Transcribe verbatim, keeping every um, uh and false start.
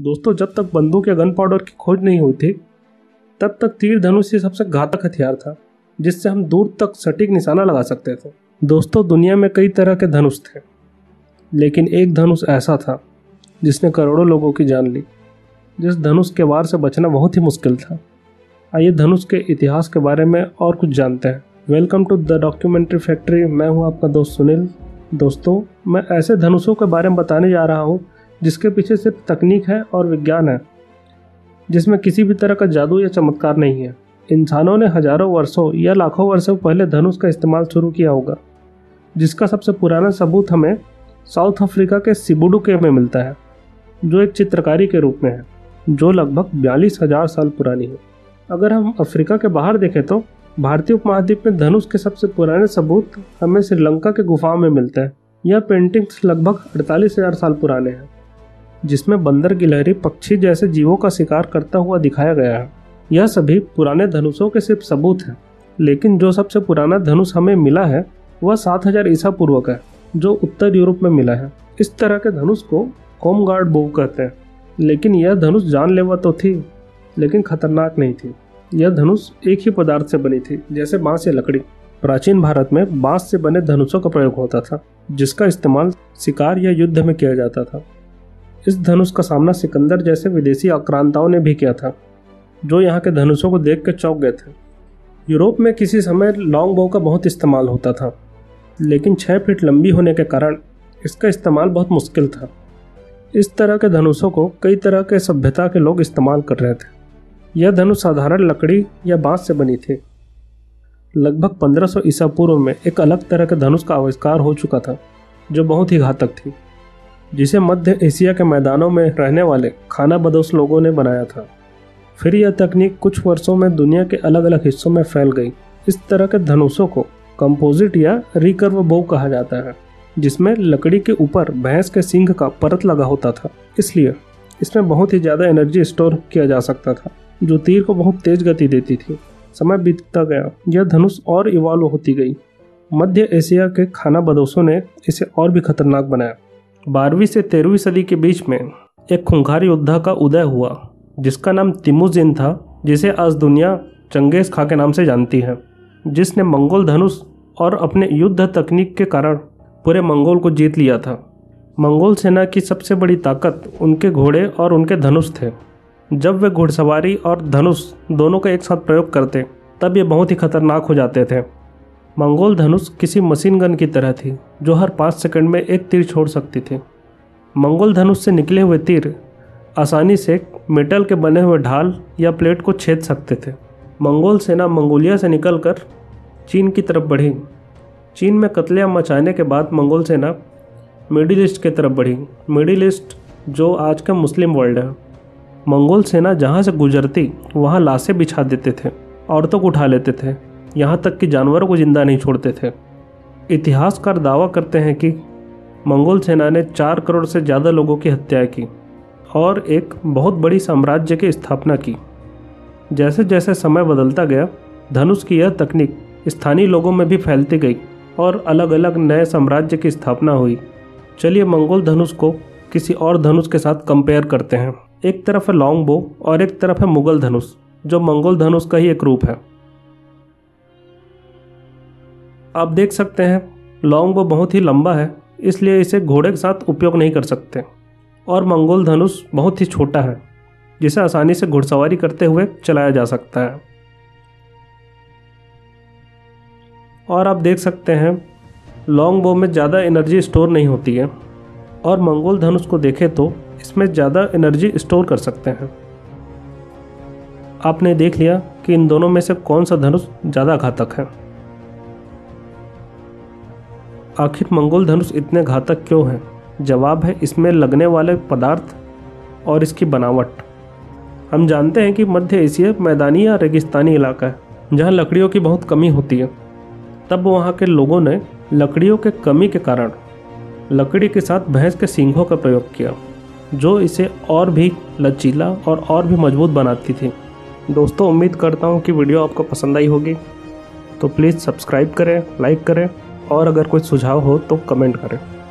दोस्तों, जब तक बंदूक या गन पाउडर की खोज नहीं हुई थी तब तक तीर धनुष ही सबसे घातक हथियार था जिससे हम दूर तक सटीक निशाना लगा सकते थे। दोस्तों, दुनिया में कई तरह के धनुष थे, लेकिन एक धनुष ऐसा था जिसने करोड़ों लोगों की जान ली। जिस धनुष के वार से बचना बहुत ही मुश्किल था। आइए धनुष के इतिहास के बारे में और कुछ जानते हैं। Welcome to the documentary factory. मैं हूं आपका दोस्त सुनील। दोस्तों, मैं ऐसे धनुषों के बारे में बताने जा रहा हूं जिसके पीछे सिर्फ तकनीक है और विज्ञान है, जिसमें किसी भी तरह का जादू या चमत्कार नहीं है। इंसानों ने हजारों वर्षों या लाखों वर्षों पहले धनुष का इस्तेमाल शुरू किया होगा, जिसका सबसे पुराना सबूत हमें साउथ अफ्रीका के सिबुडू केव में मिलता है, जो एक चित्रकारी के रूप में है, जो लगभग बयालीस हजार साल पुरानी है। अगर हम अफ्रीका के बाहर देखें तो भारतीय उपमहाद्वीप में धनुष के सबसे पुराने सबूत हमें श्रीलंका के गुफाओं में मिलते हैं। यह पेंटिंग्स लगभग अड़तालीस हजार साल पुराने हैं, जिसमें बंदर, गिलहरी, पक्षी जैसे जीवों का शिकार करता हुआ दिखाया गया है। यह सभी पुराने धनुषों के सिर्फ सबूत हैं, लेकिन जो सबसे पुराना धनुष हमें मिला है वह सात हजार ईसा पूर्व का है, जो उत्तर यूरोप में मिला है। इस तरह के धनुष को कोमगार्ड बो कहते हैं। लेकिन यह धनुष जानलेवा तो थी, लेकिन खतरनाक नहीं थी। यह धनुष एक ही पदार्थ से बनी थी, जैसे बांस या लकड़ी। प्राचीन भारत में बांस से बने धनुषों का प्रयोग होता था, जिसका इस्तेमाल शिकार या युद्ध में किया जाता था। इस धनुष का सामना सिकंदर जैसे विदेशी आक्रांताओं ने भी किया था, जो यहाँ के धनुषों को देख कर चौंक गए थे। यूरोप में किसी समय लॉन्ग बो का बहुत इस्तेमाल होता था, लेकिन छः फीट लंबी होने के कारण इसका इस्तेमाल बहुत मुश्किल था। इस तरह के धनुषों को कई तरह के सभ्यता के लोग इस्तेमाल कर रहे थे। यह धनुष साधारण लकड़ी या बांस से बनी थी। लगभग पंद्रह सौ ईसा पूर्व में एक अलग तरह के धनुष का आविष्कार हो चुका था, जो बहुत ही घातक थी, जिसे मध्य एशिया के मैदानों में रहने वाले खानाबदोश लोगों ने बनाया था। फिर यह तकनीक कुछ वर्षों में दुनिया के अलग अलग हिस्सों में फैल गई। इस तरह के धनुषों को कंपोजिट या रिकर्व बो कहा जाता है, जिसमें लकड़ी के ऊपर भैंस के सींग का परत लगा होता था। इसलिए इसमें बहुत ही ज़्यादा एनर्जी स्टोर किया जा सकता था, जो तीर को बहुत तेज गति देती थी। समय बीतता गया, यह धनुष और इवॉल्व होती गई। मध्य एशिया के खानाबदोशों ने इसे और भी खतरनाक बनाया। बारहवीं से तेरहवीं सदी के बीच में एक खूंखार योद्धा का उदय हुआ, जिसका नाम तिमुजिन था, जिसे आज दुनिया चंगेज खां के नाम से जानती है, जिसने मंगोल धनुष और अपने युद्ध तकनीक के कारण पूरे मंगोल को जीत लिया था। मंगोल सेना की सबसे बड़ी ताकत उनके घोड़े और उनके धनुष थे। जब वे घुड़सवारी और धनुष दोनों का एक साथ प्रयोग करते, तब ये बहुत ही खतरनाक हो जाते थे। मंगोल धनुष किसी मशीन गन की तरह थी, जो हर पाँच सेकंड में एक तीर छोड़ सकती थी। मंगोल धनुष से निकले हुए तीर आसानी से मेटल के बने हुए ढाल या प्लेट को छेद सकते थे। मंगोल सेना मंगोलिया से निकलकर चीन की तरफ बढ़ी। चीन में कत्लेआम मचाने के बाद मंगोल सेना मिडिल ईस्ट की तरफ बढ़ी। मिडिल ईस्ट जो आज का मुस्लिम वर्ल्ड है। मंगोल सेना जहाँ से गुजरती वहाँ लाशें बिछा देते थे, औरतों को उठा लेते थे, यहाँ तक कि जानवरों को जिंदा नहीं छोड़ते थे। इतिहासकार दावा करते हैं कि मंगोल सेना ने चार करोड़ से ज़्यादा लोगों की हत्या की और एक बहुत बड़ी साम्राज्य की स्थापना की। जैसे जैसे समय बदलता गया, धनुष की यह तकनीक स्थानीय लोगों में भी फैलती गई और अलग अलग नए साम्राज्य की स्थापना हुई। चलिए मंगोल धनुष को किसी और धनुष के साथ कंपेयर करते हैं। एक तरफ है लॉन्ग बो और एक तरफ है मुगल धनुष, जो मंगोल धनुष का ही एक रूप है। आप देख सकते हैं लॉन्ग बो बहुत ही लंबा है, इसलिए इसे घोड़े के साथ उपयोग नहीं कर सकते, और मंगोल धनुष बहुत ही छोटा है, जिसे आसानी से घुड़सवारी करते हुए चलाया जा सकता है। और आप देख सकते हैं लॉन्ग बो में ज़्यादा एनर्जी स्टोर नहीं होती है, और मंगोल धनुष को देखें तो इसमें ज़्यादा एनर्जी स्टोर कर सकते हैं। आपने देख लिया कि इन दोनों में से कौन सा धनुष ज़्यादा घातक है। आखिर मंगोल धनुष इतने घातक क्यों हैं? जवाब है इसमें लगने वाले पदार्थ और इसकी बनावट। हम जानते हैं कि मध्य एशिया मैदानी या रेगिस्तानी इलाका है, जहाँ लकड़ियों की बहुत कमी होती है। तब वहाँ के लोगों ने लकड़ियों के कमी के कारण लकड़ी के साथ भैंस के सींगों का प्रयोग किया, जो इसे और भी लचीला और और भी मजबूत बनाती थी। दोस्तों, उम्मीद करता हूँ कि वीडियो आपको पसंद आई होगी, तो प्लीज़ सब्सक्राइब करें, लाइक करें, और अगर कोई सुझाव हो तो कमेंट करें।